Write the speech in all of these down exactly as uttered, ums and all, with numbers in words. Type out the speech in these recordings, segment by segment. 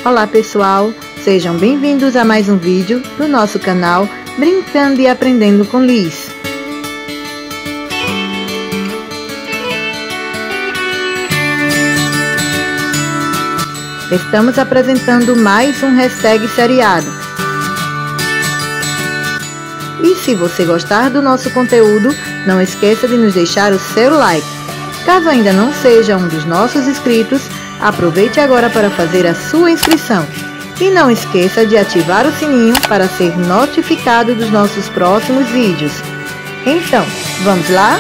Olá pessoal, sejam bem-vindos a mais um vídeo do nosso canal Brincando e Aprendendo com Liz. Estamos apresentando mais um hashtag seriado. E se você gostar do nosso conteúdo, não esqueça de nos deixar o seu like. Caso ainda não seja um dos nossos inscritos, aproveite agora para fazer a sua inscrição. E não esqueça de ativar o sininho para ser notificado dos nossos próximos vídeos. Então, vamos lá?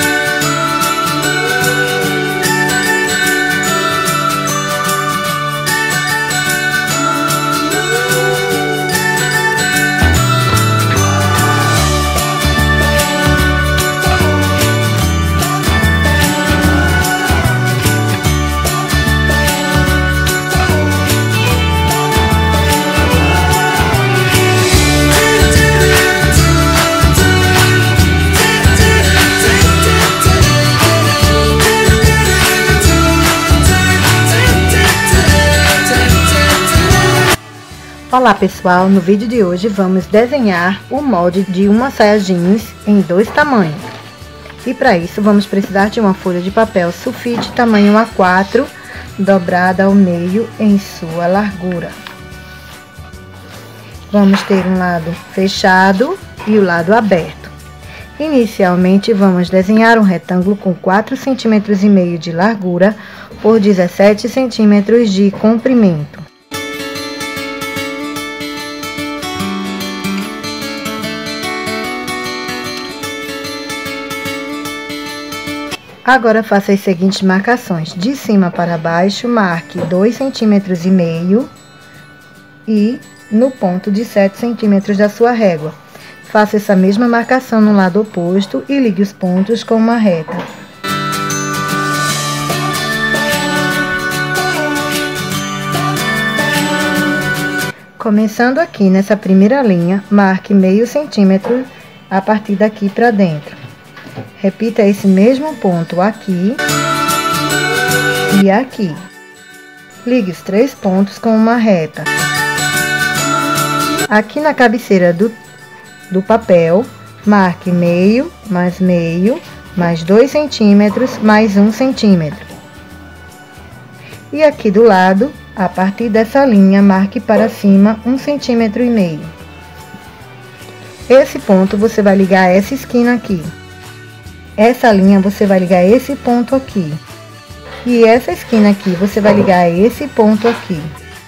Olá pessoal, no vídeo de hoje vamos desenhar o molde de uma saia jeans em dois tamanhos. E para isso vamos precisar de uma folha de papel sulfite tamanho A quatro, dobrada ao meio em sua largura. Vamos ter um lado fechado e o lado aberto. Inicialmente vamos desenhar um retângulo com quatro centímetros e meio de largura por dezessete centímetros de comprimento. Agora faça as seguintes marcações: de cima para baixo, marque dois centímetros e meio e no ponto de sete centímetros da sua régua. Faça essa mesma marcação no lado oposto e ligue os pontos com uma reta. Começando aqui nessa primeira linha, marque meio centímetro a partir daqui para dentro. Repita esse mesmo ponto aqui e aqui. Ligue os três pontos com uma reta. Aqui na cabeceira do, do papel, marque meio, mais meio, mais dois centímetros, mais um centímetro. E aqui do lado, a partir dessa linha, marque para cima um centímetro e meio. Esse ponto você vai ligar a essa esquina aqui. Essa linha você vai ligar esse ponto aqui. E essa esquina aqui você vai ligar esse ponto aqui.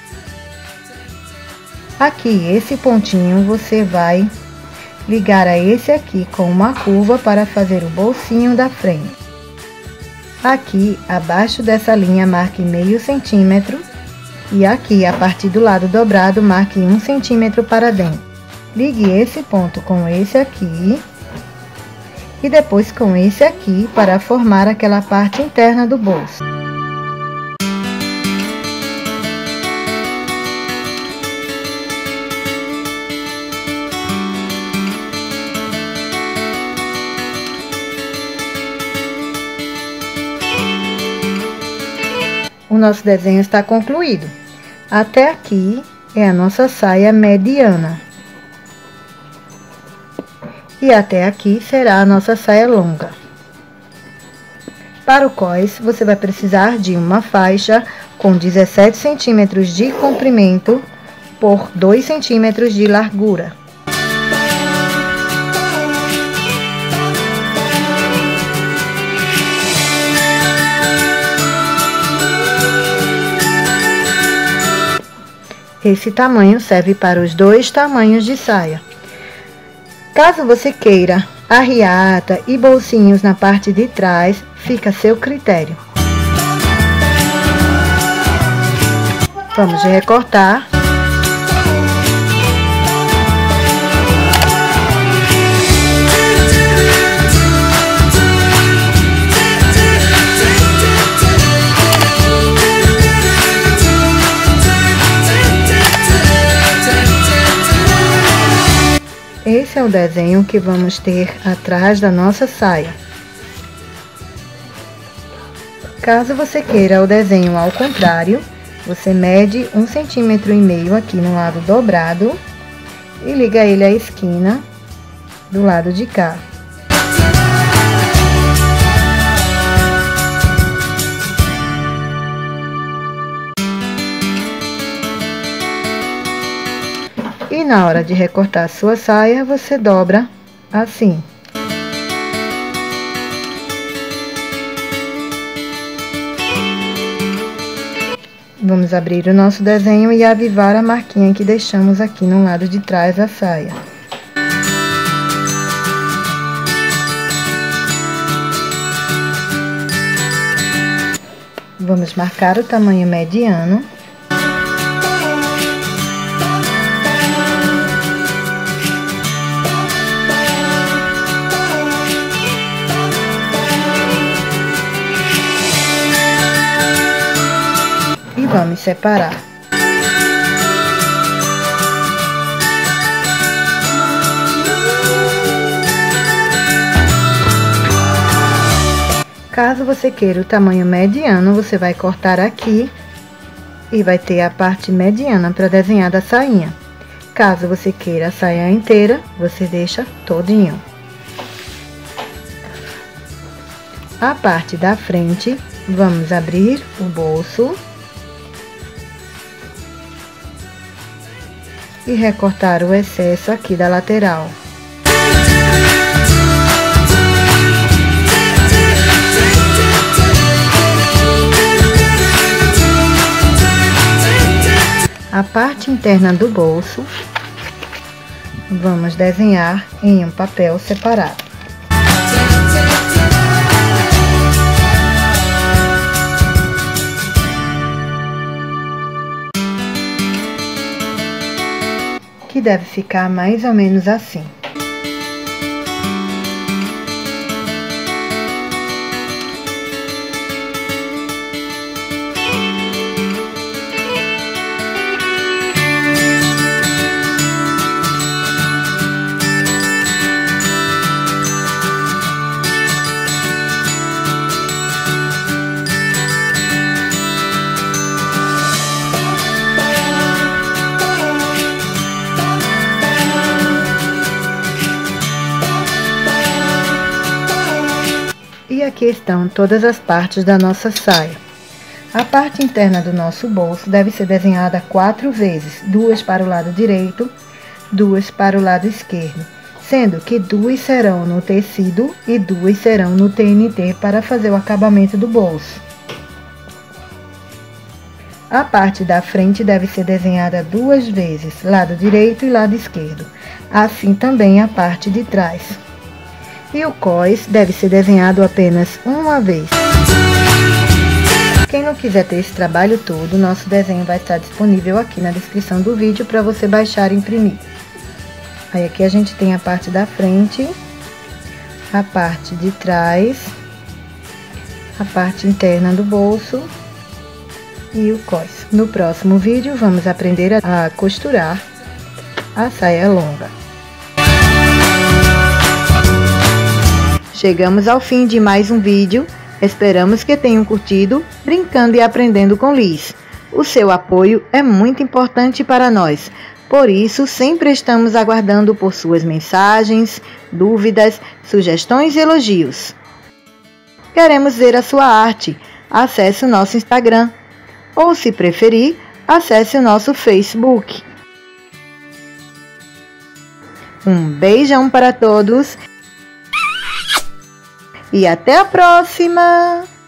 Aqui, esse pontinho você vai ligar a esse aqui com uma curva para fazer o bolsinho da frente. Aqui, abaixo dessa linha, marque meio centímetro. E aqui, a partir do lado dobrado, marque um centímetro para dentro. Ligue esse ponto com esse aqui. E depois com esse aqui para formar aquela parte interna do bolso. O nosso desenho está concluído. Até aqui é a nossa saia mediana. E até aqui será a nossa saia longa. Para o cós, você vai precisar de uma faixa com dezessete centímetros de comprimento por dois centímetros de largura. Esse tamanho serve para os dois tamanhos de saia. Caso você queira arriata e bolsinhos na parte de trás, fica a seu critério. Vamos recortar. Esse é o desenho que vamos ter atrás da nossa saia. Caso você queira o desenho ao contrário, Você mede um centímetro e meio aqui no lado dobrado e liga ele à esquina do lado de cá. E na hora de recortar a sua saia, você dobra assim. Vamos abrir o nosso desenho e avivar a marquinha que deixamos aqui no lado de trás da saia. Vamos marcar o tamanho mediano. E vamos separar. Caso você queira o tamanho mediano, você vai cortar aqui e vai ter a parte mediana para desenhar da sainha. Caso você queira a saia inteira, você deixa todinho. A parte da frente, vamos abrir o bolso e recortar o excesso aqui da lateral. A parte interna do bolso, vamos desenhar em um papel separado. Que deve ficar mais ou menos assim. E aqui estão todas as partes da nossa saia. A parte interna do nosso bolso deve ser desenhada quatro vezes, duas para o lado direito, duas para o lado esquerdo, sendo que duas serão no tecido e duas serão no T N T para fazer o acabamento do bolso. A parte da frente deve ser desenhada duas vezes, lado direito e lado esquerdo, assim também a parte de trás. E o cós deve ser desenhado apenas uma vez. Quem não quiser ter esse trabalho todo, nosso desenho vai estar disponível aqui na descrição do vídeo para você baixar e imprimir. Aí aqui a gente tem a parte da frente, a parte de trás, a parte interna do bolso e o cós. No próximo vídeo vamos aprender a costurar a saia longa. Chegamos ao fim de mais um vídeo, esperamos que tenham curtido Brincando e Aprendendo com Liz. O seu apoio é muito importante para nós, por isso sempre estamos aguardando por suas mensagens, dúvidas, sugestões e elogios. Queremos ver a sua arte, acesse o nosso Instagram, ou se preferir, acesse o nosso Facebook. Um beijão para todos! E até a próxima!